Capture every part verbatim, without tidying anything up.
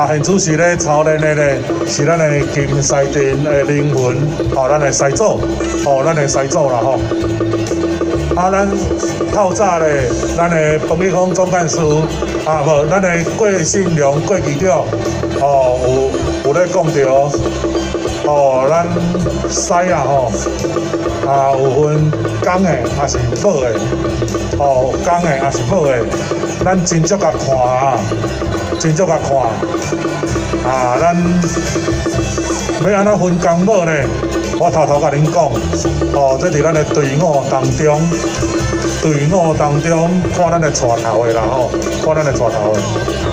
啊，现主是咧操练的咧，是咱的金西镇的灵魂，哦，咱的师祖，哦，咱的师祖啦吼。啊，咱透早咧，咱的彭丽芳总干事，啊，无，咱的郭信良郭局长，哦，有有咧讲着，哦，咱师啊吼，啊，有分公的，也是母的，哦，公的也是母的，咱真足甲看啊。真足甲看，啊，咱要安怎分工母呢？我偷偷甲恁讲，哦，这伫咱的队伍当中，队伍当中看咱的带头的啦吼，看咱的带头的。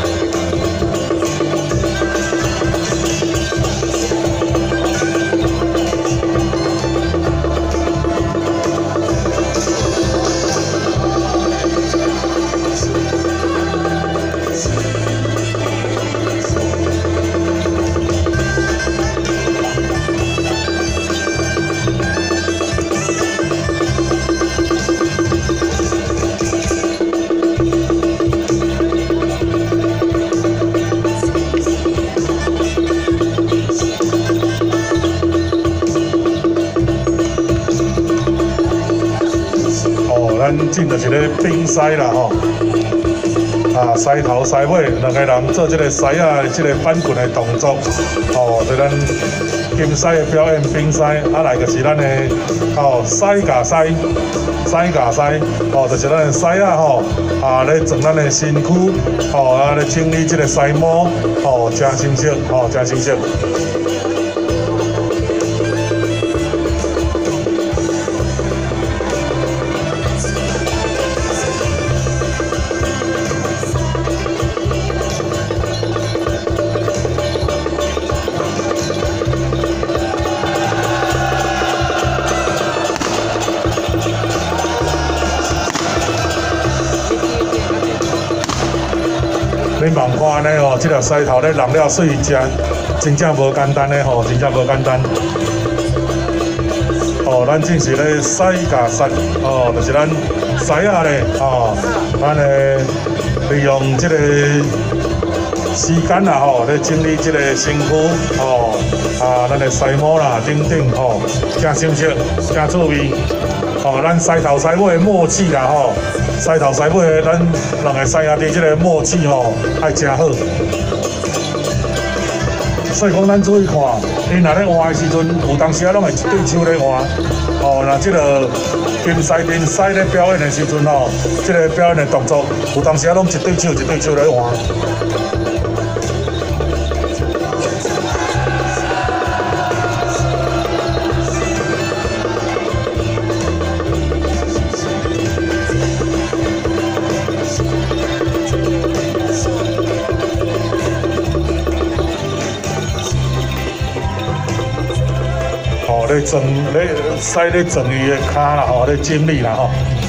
咱进就是咧冰狮啦吼，啊狮头狮尾两个人做这个狮啊，这个翻滚的动作，哦，对咱金狮的表演冰狮，啊来就是咱的哦狮甲狮，狮甲狮，哦就是咱的狮啊吼，啊咧装咱的身躯，哦啊咧整理这个狮毛，哦真清晰，哦真清晰。你望看呢吼，这条狮头咧弄了水，真真正无简单咧吼，真正无简单。哦，咱正是咧狮甲狮，哦，就是咱狮仔咧，哦，咱咧利用这个时间啦吼，咧整理这个身躯，哦，啊，咱的狮毛啦，等等吼，真清晰，真趣味。哦，咱狮头狮尾的默契啦吼。狮头狮尾，咱两个狮兄弟这个默契吼，爱真好。所以讲，咱注意看，因若咧换的时阵，有当时啊，拢会一对手咧换。哦，那这个金狮镇狮咧表演的时阵吼，这个表演的动作，有当时啊，拢一对手一对手咧换。哦，咧整咧使咧整伊的骹啦，吼，咧整理啦，吼。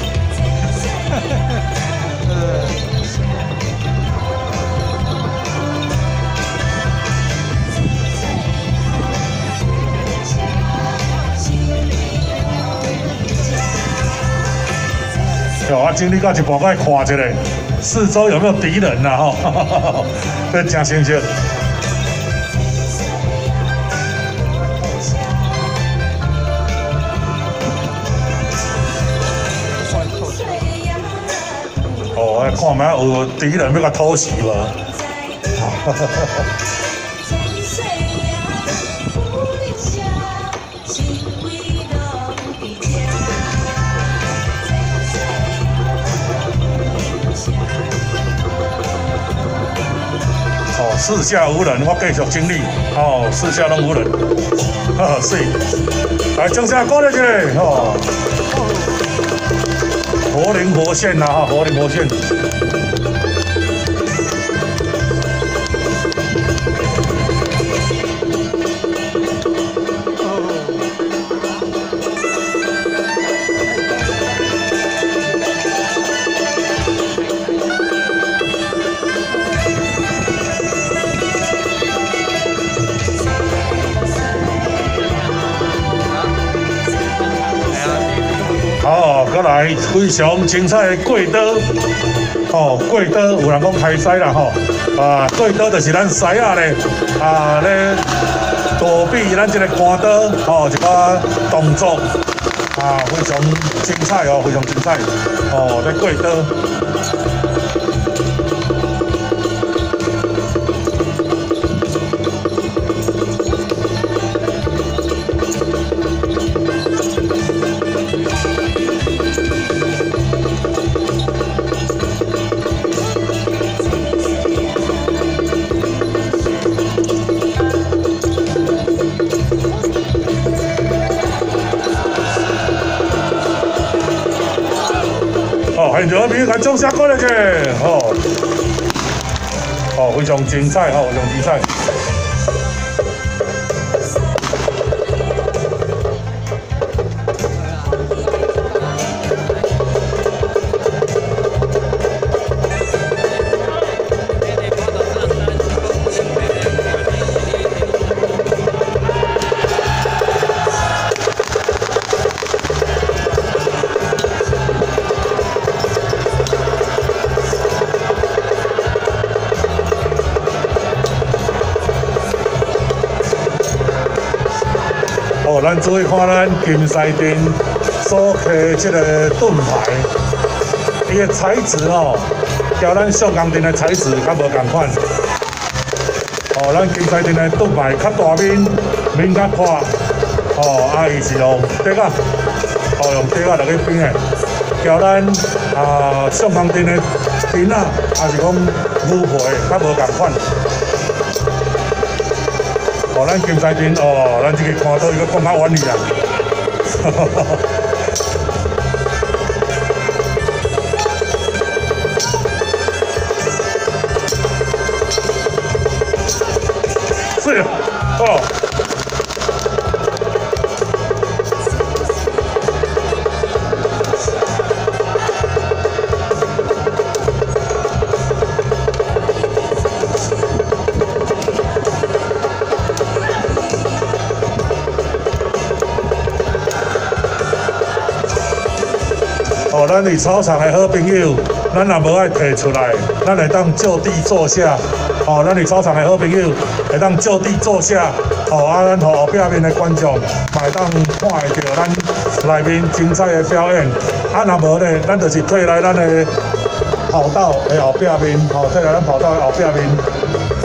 哦，啊，整理到一半，我爱看一下，四周有没有敌人啦，吼，这真清晰。哦，看觅有敌人要甲偷袭无？哦，四下无人，我继续整理。哦，四下拢无人，哈，水。来，掌声鼓励一下，哦。活灵活现呐，哈，活灵活现。好，再来非常精彩的过刀。 哦，过刀有人讲开师啦吼，啊，过刀就是咱师仔咧，啊咧躲避咱这个关刀，吼一个动作，啊非常精彩哦，非常精彩，哦，咧过刀。哦，现场边甲掌声鼓励者，哦，哦，非常精彩，哦，非常精彩。哦，咱注意看咱金赛镇所刻这个盾牌，伊个材质哦，甲咱上港镇的材质较无共款。哦，咱金赛镇的盾牌较大面，面较宽，哦，啊，伊是用竹啊，哦，用竹啊来去编的，甲咱啊上港镇的边啊，也是讲牛皮较无共款。哦，咱金赛镇哦，咱这个看到伊个讲较原理啊，哈哈哈哈。是，哦。哦，咱伫操场的好朋友，咱也无爱摕出来，咱会当就地坐下。哦，咱伫操场的好朋友会当就地坐下。哦，啊，咱互后壁面的观众嘛会当看会到咱内面精彩的表演。啊，若无咧，咱就是退来咱的跑道的后壁面，哦，退来咱跑道的后壁面。